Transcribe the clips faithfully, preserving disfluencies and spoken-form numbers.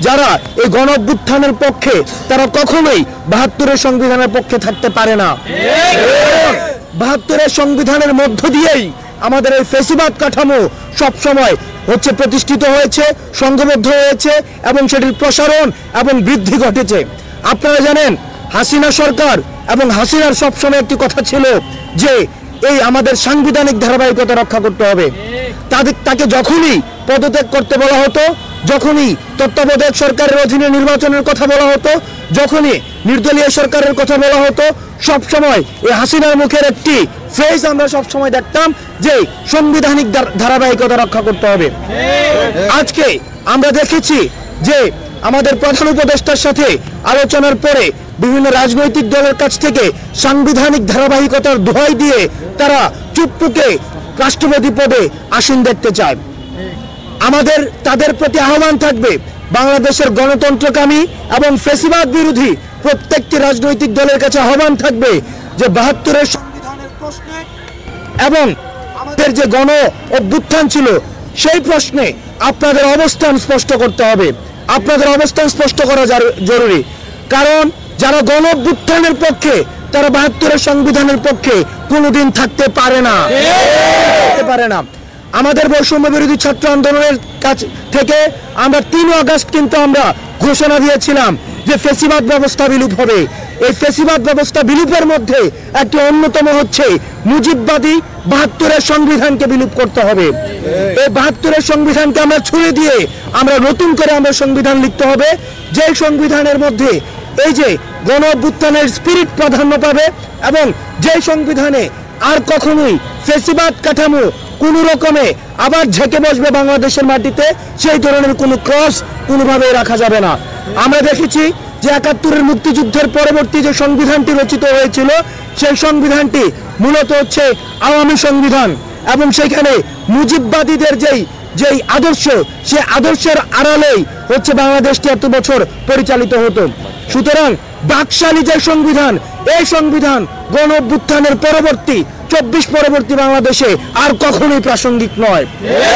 যারা এই গণ অভ্যুত্থানের পক্ষে তারা কখনোই বাহাত্তরের সংবিধানের পক্ষে থাকতে পারে না। বাহাত্তরের সংবিধানের মধ্য দিয়েই আমাদের এই ফ্যাসিবাদ কাঠামো সবসময় হচ্ছে প্রতিষ্ঠিত হয়েছে, সংঘবদ্ধ হয়েছে এবং সেটির প্রসারণ এবং বৃদ্ধি ঘটেছে। আপনারা জানেন হাসিনা সরকার এবং হাসিনার সবসময় একটি কথা ছিল যে এই আমাদের সাংবিধানিক ধারাবাহিকতা রক্ষা করতে হবে। তাদের তাকে যখনই পদত্যাগ করতে বলা হতো, যখনই তত্ত্বাবধায়ক সরকারের অধীনে নির্বাচনের কথা বলা হতো, যখনই নির্দলীয় সরকারের কথা বলা হতো, সব সময় এই হাসিনার মুখের একটি ফ্রেজ আমরা সব সময় দেখতাম যে সাংবিধানিক ধারাবাহিকতা রক্ষা করতে হবে। আজকে আমরা দেখেছি যে আমাদের প্রধান উপদেষ্টার সাথে আলোচনার পরে বিভিন্ন রাজনৈতিক দলের কাছ থেকে সাংবিধানিক ধারাবাহিকতার দোহাই দিয়ে তারা চুপ্পুকে রাষ্ট্রপতি পদে আসীন দেখতে চায়। আমাদের তাদের প্রতি আহ্বান থাকবে, বাংলাদেশের গণতন্ত্রকামী এবং ফ্যাসিবাদ বিরোধী প্রত্যেকটি রাজনৈতিক দলের কাছে আহ্বান থাকবে যে বাহাত্তরের সংবিধানের প্রশ্নে এবং আমাদের যে গণ অভ্যুত্থান ছিল সেই প্রশ্নে আপনাদের অবস্থান স্পষ্ট করতে হবে। আপনাদের অবস্থান স্পষ্ট করা জরুরি, কারণ যারা গণ অভ্যুত্থানের পক্ষে তারা বাহাত্তরের সংবিধানের পক্ষে কোনোদিন থাকতে পারে না থাকতে পারে না আমাদের বৈষম্য বিরোধী ছাত্র আন্দোলনের কাছ থেকে আমরা তিন আগস্ট কিন্তু আমরা ঘোষণা দিয়েছিলাম যে ফ্যাসিবাদ ব্যবস্থা বিলুপ হবে। এই ফ্যাসিবাদ ব্যবস্থা বিলুপের মধ্যে একটি অন্যতম হচ্ছে মুজিববাদী বাহাত্তরের সংবিধানকে বিলুপ করতে হবে। এই বাহাত্তরের সংবিধানকে আমরা ছুঁড়ে দিয়ে আমরা নতুন করে আমরা সংবিধান লিখতে হবে, যে সংবিধানের মধ্যে এই যে গণ অভ্যুত্থানের স্পিরিট প্রাধান্য পাবে এবং যে সংবিধানে আর কখনোই ফ্যাসিবাদ কাঠামো কোনো রকমে আবার ঝেঁকে বসবে বাংলাদেশের মাটিতে, সেই ধরনের কোনো ক্রস কোনোভাবে রাখা যাবে না। আমরা দেখেছি যে একাত্তরের মুক্তিযুদ্ধের পরবর্তী যে সংবিধানটি রচিত হয়েছিল সেই সংবিধানটি মূলত হচ্ছে আওয়ামী সংবিধান এবং সেখানে মুজিববাদীদের যেই যেই আদর্শ সে আদর্শের আড়ালেই হচ্ছে বাংলাদেশটি এত বছর পরিচালিত হতো। সুতরাং বাকশালী যে সংবিধান, এই সংবিধান গণ অভ্যুত্থানের পরবর্তী চব্বিশ পরবর্তী বাংলাদেশে আর কখনোই প্রাসঙ্গিক নয়।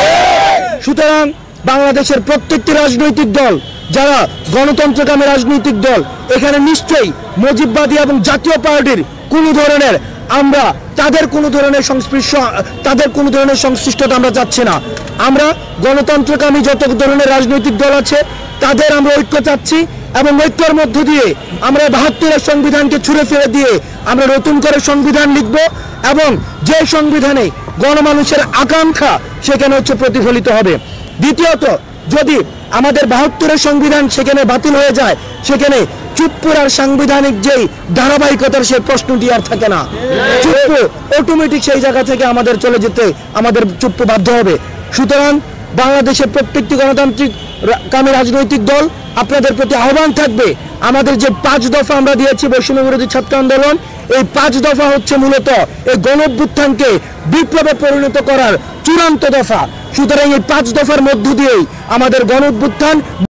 সুতরাং বাংলাদেশের প্রত্যেকটি রাজনৈতিক দল যারা গণতন্ত্রকামী রাজনৈতিক দল এখানে নিশ্চয়ই মুজিববাদী এবং জাতীয় পার্টির কোনো ধরনের আমরা তাদের কোনো ধরনের সংস্পৃশ্য তাদের কোনো ধরনের সংশ্লিষ্টতা আমরা চাচ্ছি না। আমরা গণতন্ত্রকামী যত ধরনের রাজনৈতিক দল আছে তাদের আমরা ঐক্য চাচ্ছি এবং ঐক্যের মধ্য দিয়ে আমরা বাহাত্তরের সংবিধানকে ছুঁড়ে ফেলে দিয়ে আমরা নতুন করে সংবিধান লিখব এবং যে সংবিধানে গণমানুষের আকাঙ্ক্ষা সেখানে হচ্ছে প্রতিফলিত হবে। দ্বিতীয়ত, যদি আমাদের বাহাত্তরের সংবিধান সেখানে বাতিল হয়ে যায়, সেখানে চুপ্পুর আর সাংবিধানিক যেই ধারাবাহিকতার সেই প্রশ্নটি আর থাকে না। চুপ্পু অটোমেটিক সেই জায়গা থেকে আমাদের চলে যেতে আমাদের চুপ্পু বাধ্য হবে। সুতরাং বাংলাদেশের প্রত্যেকটি গণতান্ত্রিক কামী রাজনৈতিক দল আপনাদের প্রতি আহ্বান থাকবে, আমাদের যে পাঁচ দফা আমরা দিয়েছি বৈষম্য বিরোধী ছাত্র আন্দোলন, এই পাঁচ দফা হচ্ছে মূলত এই গণ অভ্যুত্থানকে বিপ্লবে পরিণত করার চূড়ান্ত দফা। সুতরাং এই পাঁচ দফার মধ্য দিয়েই আমাদের গণ অভ্যুত্থান